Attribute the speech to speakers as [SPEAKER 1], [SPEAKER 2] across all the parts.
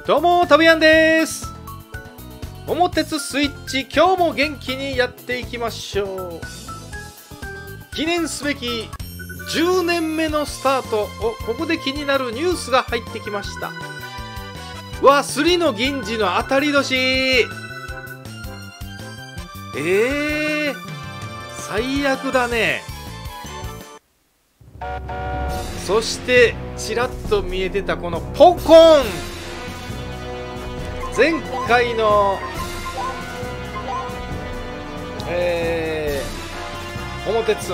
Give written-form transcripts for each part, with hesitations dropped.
[SPEAKER 1] どうも、たぶやんです。桃鉄スイッチ、今日も元気にやっていきましょう。記念すべき10年目のスタート。ここで気になるニュースが入ってきました。わ、スリの銀次の当たり年。最悪だね。そしてちらっと見えてたこのポコン、前回の桃鉄、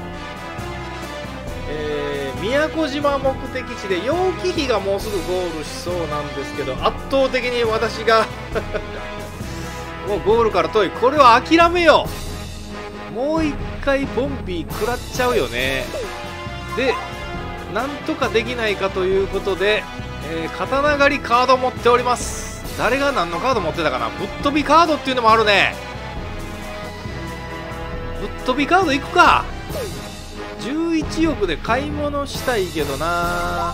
[SPEAKER 1] 宮古島目的地で楊貴妃がもうすぐゴールしそうなんですけど、圧倒的に私がもうゴールから遠い。これは諦めよう。もう一回ボンビー食らっちゃうよね。でなんとかできないかということで、刀狩りカードを持っております。誰が何のカード持ってたかな。ぶっ飛びカードっていうのもあるね。ぶっ飛びカードいくか。11億で買い物したいけどな。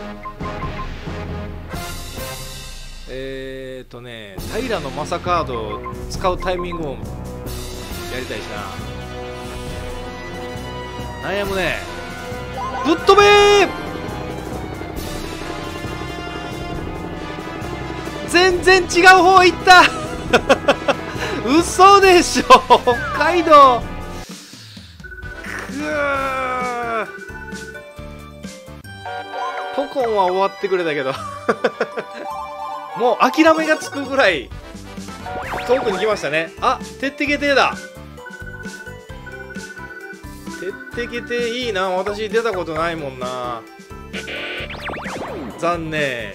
[SPEAKER 1] 平の正カードを使うタイミングもやりたいしな。悩むね。ぶっ飛べー。全然違う方行った嘘でしょ。北海道。ポコンは終わってくれたけどもう諦めがつくぐらい遠くに来ましたね。あ、てってけてだ。てってけていいな。私出たことないもんな。残念。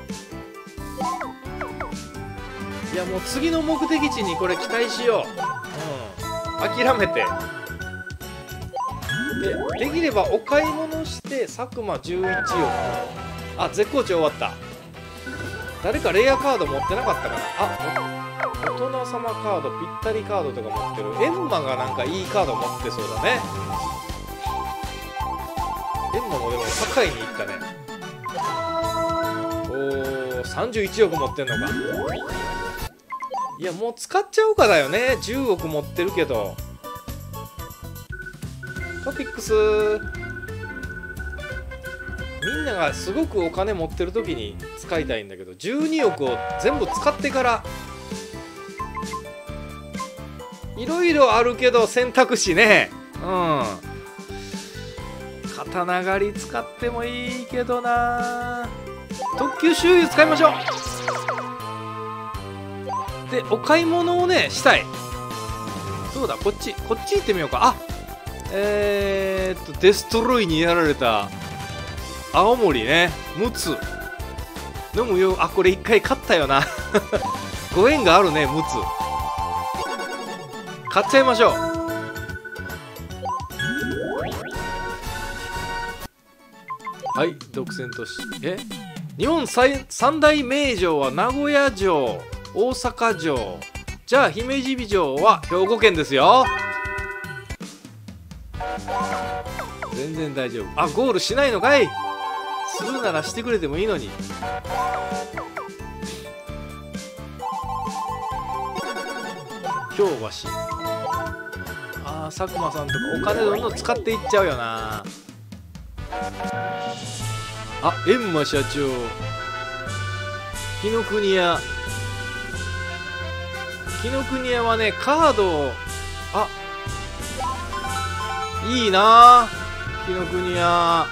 [SPEAKER 1] いやもう次の目的地にこれ期待しよう。諦めて。できればお買い物して佐久間11億。あ、絶好調終わった。誰かレアカード持ってなかったかな。あ、大人様カード、ぴったりカードとか持ってる。エンマがなんかいいカード持ってそうだね。エンマもでも高いに行ったね。おー、31億持ってんのか。いやもう使っちゃおうかだよね。10億持ってるけど。トピックス。みんながすごくお金持ってる時に使いたいんだけど、12億を全部使ってからいろいろあるけど選択肢ね。刀狩り使ってもいいけどな。特級周遊使いましょう。でお買い物をねしたい。そうだ、こっち行ってみようか。あ、デストロイにやられた青森ね、陸奥飲むよ。あ、これ一回買ったよなご縁があるね、陸奥買っちゃいましょう。はい、独占都市。日本三大名城は名古屋城、大阪城。じゃあ姫路城は兵庫県ですよ。全然大丈夫。あ、ゴールしないのかい。するならしてくれてもいいのに。京橋。あー、佐久間さんとかお金どんどん使っていっちゃうよな。あ、閻魔社長、紀ノ国屋。紀ノ国屋はねカードを、あ、いいなぁ、紀ノ国屋。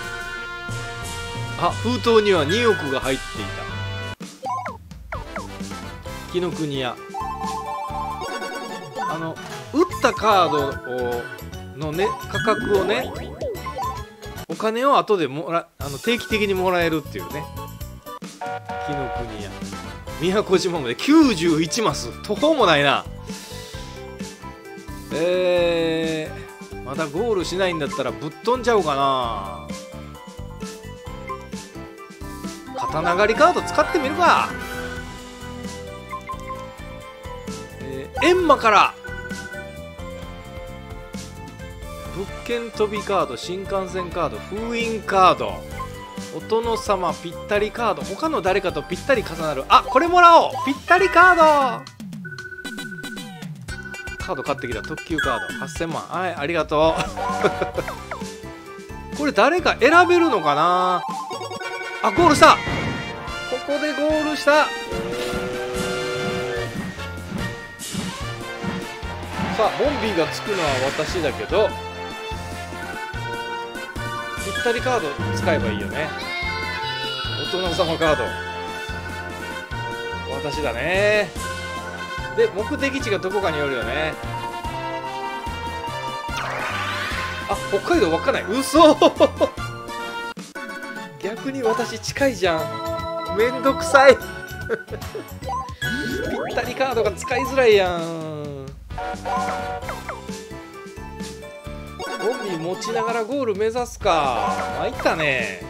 [SPEAKER 1] あ、封筒には2億が入っていた。紀ノ国屋。打ったカードのね価格をね、お金を後で定期的にもらえるっていうね。紀ノ国屋、宮古島まで91マス。途方もないな。まだゴールしないんだったらぶっ飛んじゃおうかな。刀狩りカード使ってみるか。閻魔から物件飛びカード、新幹線カード、封印カード。 お殿様ぴったりカード、他の誰かとぴったり重なる。あ、これもらおう。ぴったりカード。カード買ってきた。特急カード8000万。はい、ありがとう。これ誰か選べるのかな。あ、ゴールした。ここでゴールした。さあ、ボンビーがつくのは私だけど、ぴったりカード使えばいいよね。お殿様カード私だね。で、目的地がどこかによるよね。あ、北海道稚内。嘘逆に私近いじゃん。めんどくさいぴったりカードが使いづらいやん。ボンビー持ちながらゴール目指すか。参ったね。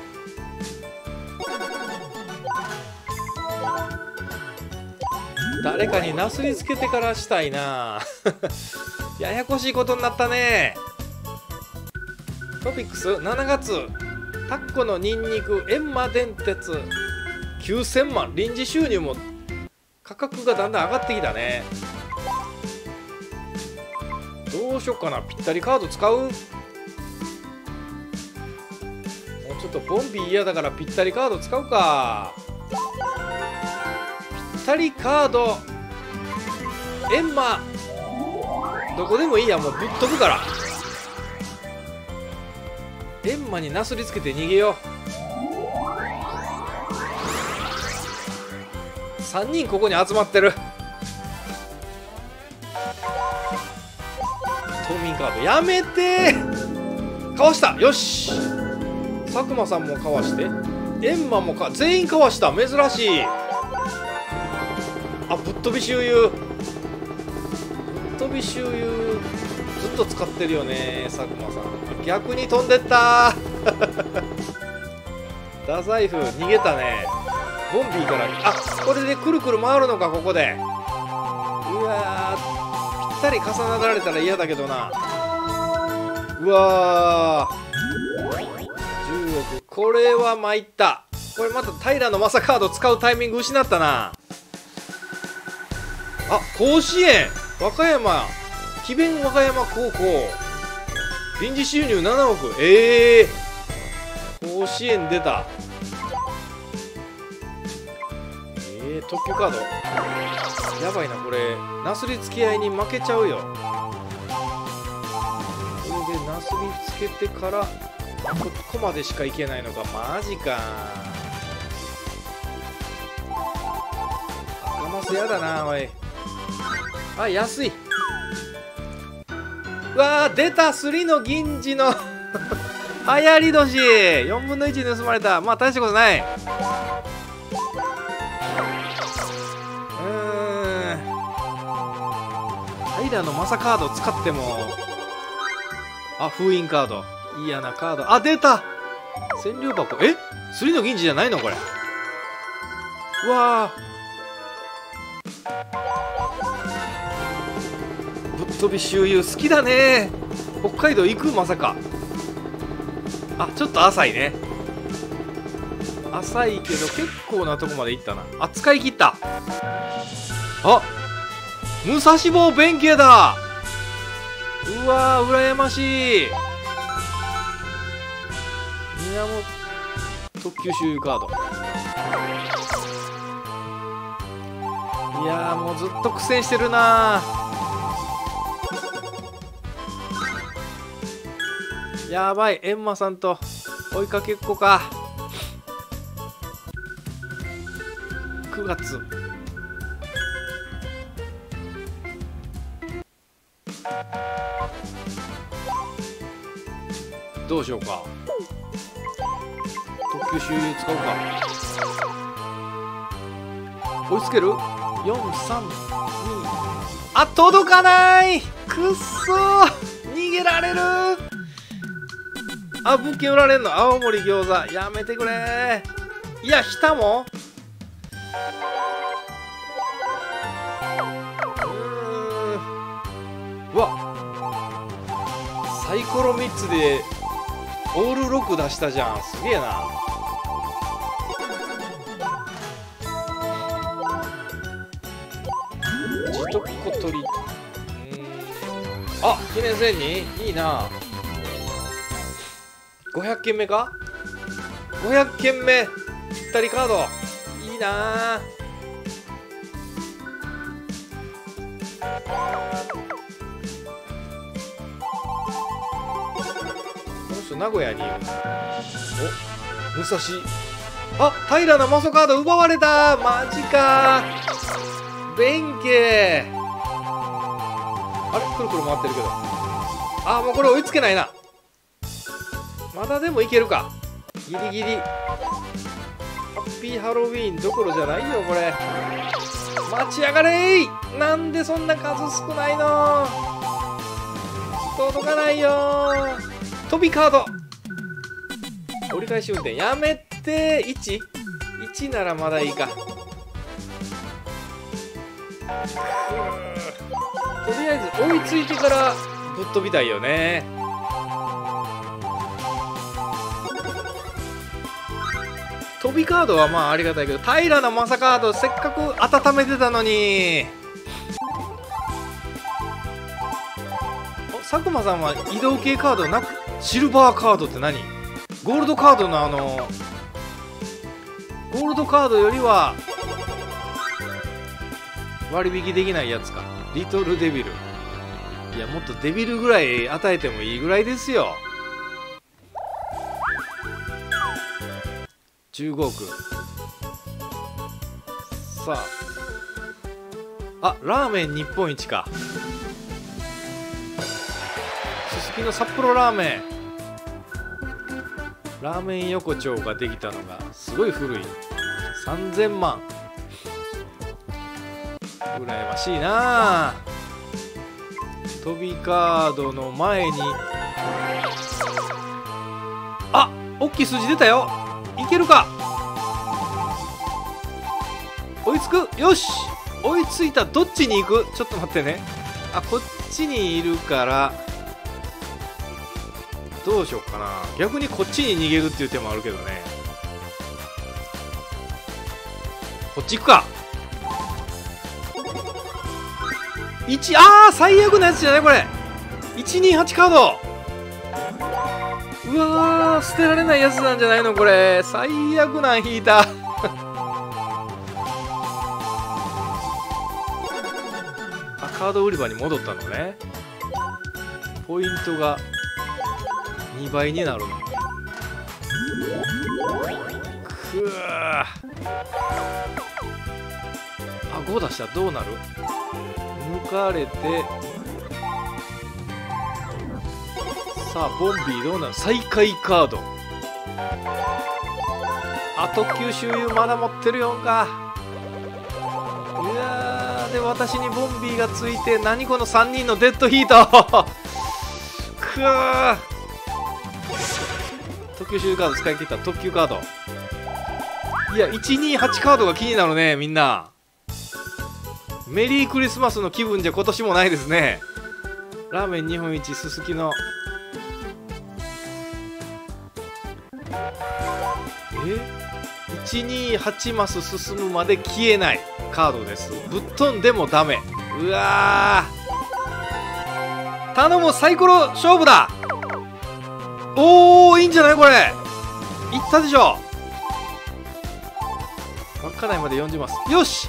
[SPEAKER 1] 誰かになすりつけてからしたいなややこしいことになったね。トピックス7月、タッコのニンニク閻魔電鉄9000万。臨時収入も価格がだんだん上がってきたね。どうしよっかな。ぴったりカード使う。もうちょっとボンビー嫌だからぴったりカード使うか。ぴったりカード閻魔どこでもいいや。もうぶっ飛ぶから。閻魔になすりつけて逃げよう。3人ここに集まってる。冬眠カードやめて。かわした。よし、佐久間さんもかわして、閻魔も全員かわした。珍しい。あ、ぶっ飛び周遊。ぶっ飛び周遊ずっと使ってるよね、佐久間さん。逆に飛んでった太宰府逃げたね。ボンビーから。あ、これでくるくる回るのか、ここで。うわー、ぴったり重なられたら嫌だけどな。うわー、10億。これは参った。これまた平の正カード使うタイミング失ったな。あ、甲子園和歌山智弁和歌山高校臨時収入7億。甲子園出た。特急カードやばいな。これなすりつけ合いに負けちゃうよ。これでなすりつけてからここまでしか行けないのか。マジか。赤マスやだな。おい、あ、安い。うわー、出た。スリの銀次の流行り年4分の1盗まれた。まあ大したことない。平の正カード使っても。あ、封印カード嫌なカード。あ、出た。千両箱。スリの銀次じゃないのこれ。うわー、ぶっ飛び周遊好きだね。北海道行く。まさか。あ、ちょっと浅いね。浅いけど結構なとこまで行ったな。あ、使い切った。あ、武蔵坊弁慶だ。うわー、羨ましい。宮本特急周遊カード。いやー、もうずっと苦戦してるな。やばい、閻魔さんと追いかけっこか。9月。どうしようか。特急周遊使うか。追いつける。4、3、2。あ、届かない。くっそー、逃げられる。あ、物件売られんの。青森餃子やめてくれ。いや、日田もうわ、サイコロ3つでオール6出したじゃん。すげえな。 人あ、記念1000人いいな。500件目か。500件目ぴったりカードいいな。この人名古屋にいる。お、武蔵。あ、平の魔素カード奪われた。マジか。弁慶。あれ、くるくる回ってるけど。あ、もうこれ追いつけないな。まだでもいけるか。ギリギリ。ハッピーハロウィーンどころじゃないよこれ。待ちやがれー。なんでそんな数少ないの。届かないよ。飛びカード。折り返し運転やめて。1ならまだいいか。とりあえず追いついてからぶっ飛びたいよね。飛びカードはまあありがたいけど、平の正カードせっかく温めてたのに。佐久間さんは移動系カードなく、シルバーカードって何？ゴールドカードのゴールドカードよりは割引できないやつか。リトルデビル。いや、もっとデビルぐらい与えてもいいぐらいですよ。15億。さあ、ラーメン日本一か。すすきの札幌ラーメン。ラーメン横丁ができたのがすごい古い。3000万。羨ましいな。飛びカードの前に、あ、大きい数字出たよ。いけるか。追いつく。よし、追いついた。どっちに行く。ちょっと待ってね。あ、こっちにいるからどうしようかな。逆にこっちに逃げるっていう手もあるけどね。こっち行くか。1、あー最悪なやつじゃないこれ。128カード。うわー、捨てられないやつなんじゃないのこれ。最悪なん引いた。カード売り場に戻ったのね。ポイントが2倍になるの。くー、あ、5出したらどうなる。抜かれて、さあボンビーどうなる。再開カード。あ、特急周遊まだ持ってるよんか。いやー、で私にボンビーがついて、何この3人のデッドヒート。くー、特急周遊カード使い切った。特急カード。いや、128カードが気になるね。みんなメリークリスマスの気分じゃ今年もないですね。ラーメン日本一すすきの。128マス進むまで消えないカードです。ぶっ飛んでもダメ。うわー、頼む、サイコロ勝負だ。おー、いいんじゃないこれ。いったでしょ。稚内まで40マス。よし、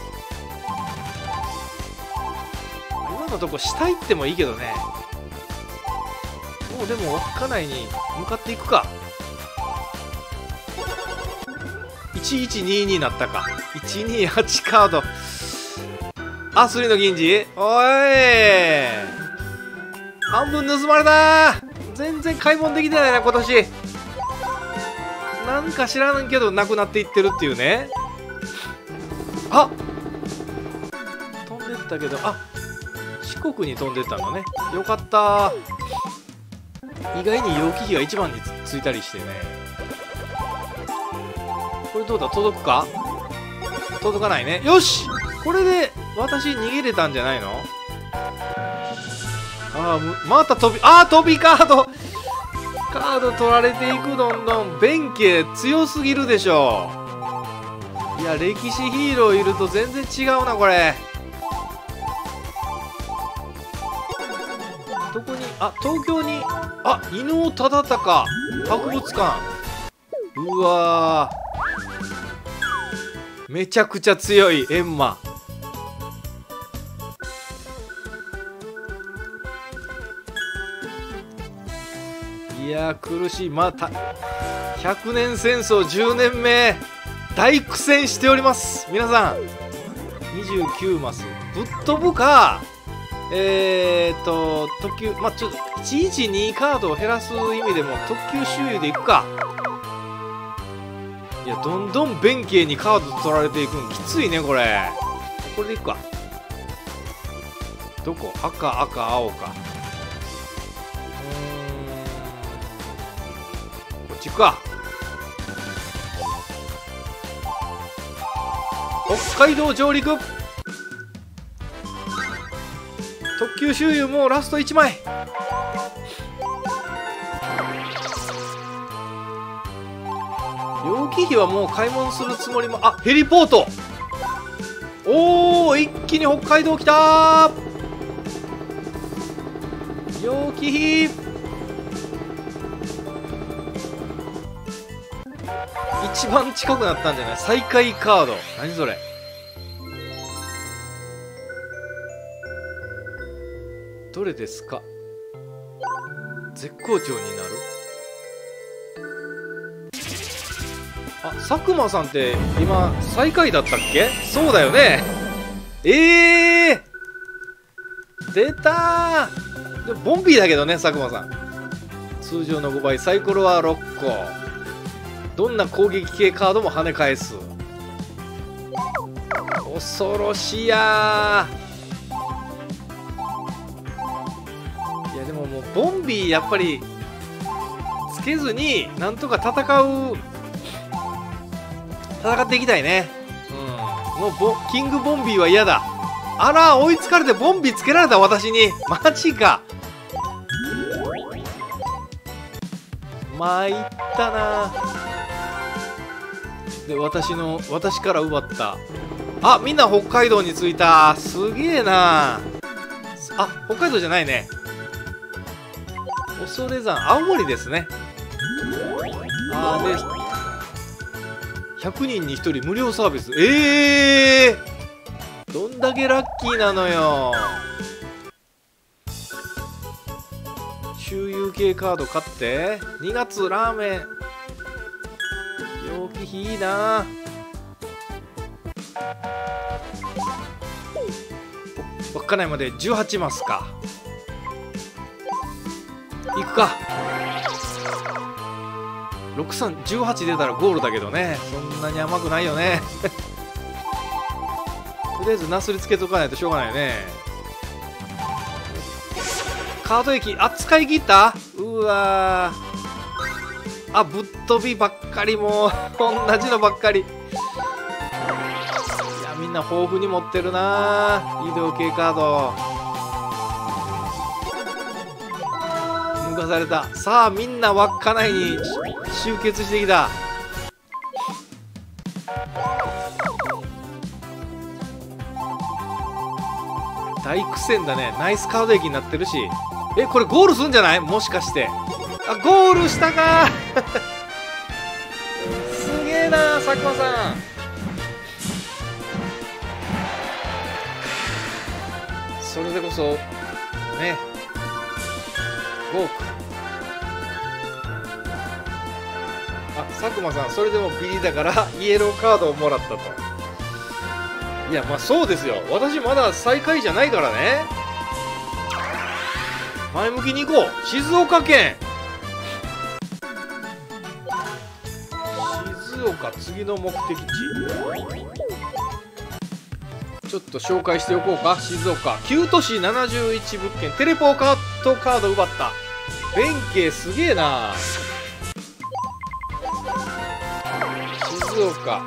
[SPEAKER 1] 今のとこ下行ってもいいけどね。もうでも稚内に向かっていくか。1122になったか。128カード。アスリの銀次、おい、半分盗まれた。全然買い物できてないな今年。なんか知らんけどなくなっていってるっていうね。あ、飛んでったけど、あ、四国に飛んでったのね。よかった。意外に陽気比が1番についたりしてね。これどうだ、届くか。届かないね。よし、これで私逃げれたんじゃないの。ああ、また飛び、ああ飛びカード。カード取られていく。どんどん弁慶強すぎるでしょ。いや、歴史ヒーローいると全然違うなこれ。 あ、東京に、あ、伊能忠敬博物館。うわー、めちゃくちゃ強い閻魔。いやー苦しい。また100年戦争10年目大苦戦しております。皆さん29マスぶっ飛ぶか、特急、まあちょっと112カードを減らす意味でも特急周遊でいくか。いや、どんどん弁慶にカード取られていくんきついね。これでいくか。どこ？赤赤青か。こっち行くか。北海道上陸。特急周遊もうラスト1枚。楊貴妃はもう買い物するつもりも。あ、ヘリポート。おお、一気に北海道来たー。楊貴妃一番近くなったんじゃない？再開カード。何それ。どれですか？絶好調になる。あ、佐久間さんって今最下位だったっけ？そうだよね。出たー。でボンビーだけどね、佐久間さん。通常の5倍、サイコロは6個。どんな攻撃系カードも跳ね返す。恐ろしやー。いやでももうボンビーやっぱりつけずになんとか戦っていきたいね。もうキングボンビーは嫌だ。あら、追いつかれてボンビーつけられた私に。マジか。参ったな。で私から奪った。あ、みんな北海道に着いた。すげえな。あ、北海道じゃないね。恐山、青森ですね。あー、で100人に1人無料サービス。どんだけラッキーなのよ。周遊系カード買って。2月ラーメン。楊貴妃いいな。稚内まで18マスか。行くか。6318出たらゴールだけどね。そんなに甘くないよね。とりあえずなすりつけとかないとしょうがないよね。カード駅、あ、使い切った。うわー、あ、ぶっ飛びばっかり。もう同じのばっかり。いや、みんな豊富に持ってるな。移動系カード抜かされた。さあみんな稚内に集結してきた。大苦戦だね。ナイスカード駅になってるし。これゴールするんじゃない？もしかして。あ、ゴールしたか。すげえな佐久間さん。それでこそね、5億。あ、佐久間さん、それでもビリだからイエローカードをもらったと。いや、まあそうですよ。私まだ最下位じゃないからね。前向きに行こう。静岡県。静岡、次の目的地。ちょっと紹介しておこうか。静岡9都市71物件。テレポートカード奪った。弁慶すげえな。静岡、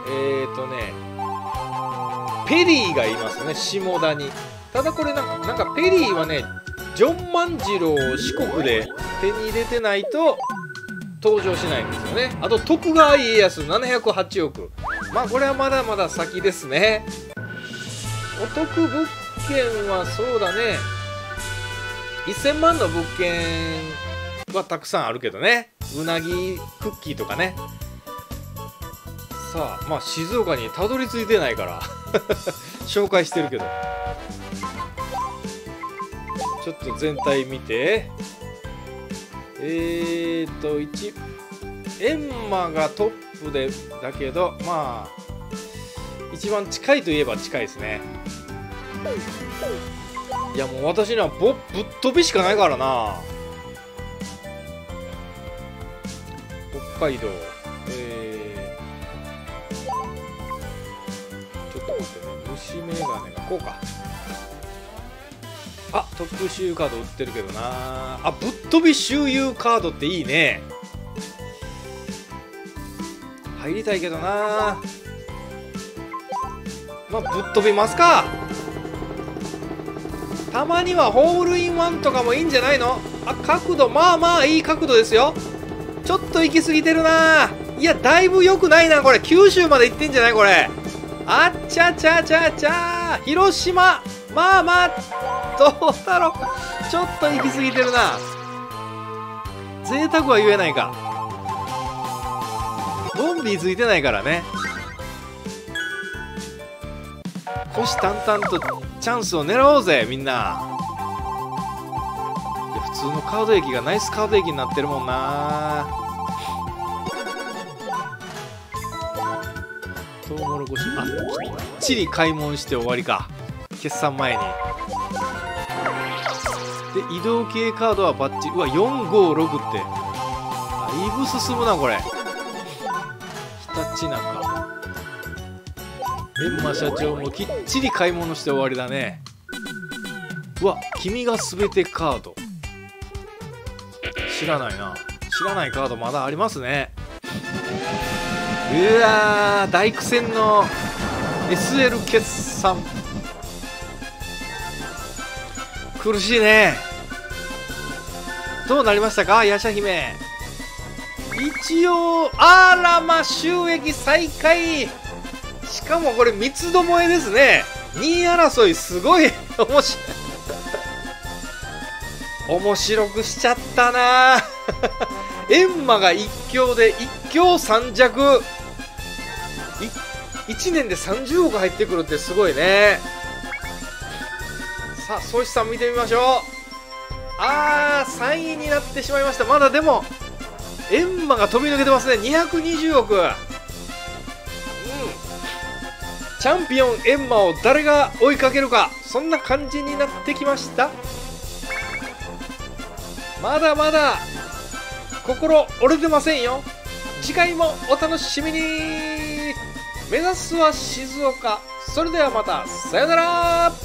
[SPEAKER 1] ペリーがいますね、下田に。ただこれなんかペリーはね、ジョン万次郎を四国で手に入れてないと登場しないんですよね。あと徳川家康708億。まあこれはまだまだ先ですね。お得物件はそうだね、 1000万の物件はたくさんあるけどね。うなぎクッキーとかね。さあ、まあ静岡にたどり着いてないから紹介してるけど、ちょっと全体見て。1エンマがトップでだけど、まあ一番近いといえば近いですね。いやもう私にはぶっ飛びしかないからな。北海道、ちょっと待ってね、虫眼鏡がこうか。あ、特集カード売ってるけどな。あ、ぶっ飛び周遊カードっていいね。入りたいけどな。まあぶっ飛びますか。たまにはホールインワンとかもいいんじゃないの。あ、角度まあまあいい角度ですよ。ちょっと行き過ぎてるな。いやだいぶ良くないなこれ。九州まで行ってんじゃないこれ。あっちゃちゃちゃちゃ。広島まあまあどうだろう。ちょっと行き過ぎてるな。贅沢は言えないか。ボンビーついてないからね。虎視眈々とチャンスを狙おうぜみんな。いや普通のカード駅がナイスカード駅になってるもんな。トウモロコシ、あ、きっちり買い物して終わりか。決算前に。で移動系カードはバッチリ。うわ456ってだいぶ進むなこれ。ひたちなかエンマ社長もきっちり買い物して終わりだね。うわ君が全てカード知らないな。知らないカードまだありますね。うわ大苦戦の SL 決算苦しいね。どうなりましたかヤシャ姫。一応あらま収益再開。しかもこれ三つどもえですね。2位争いすごい面白くしちゃったなエンマが一強で一強三弱。1年で30億入ってくるってすごいね。さあソシさん見てみましょう。あー3位になってしまいました。まだでもエンマが飛び抜けてますね。220億。チャンピオンエンマを誰が追いかけるか、そんな感じになってきました。まだまだ心折れてませんよ。次回もお楽しみに。目指すは静岡。それではまたさよなら。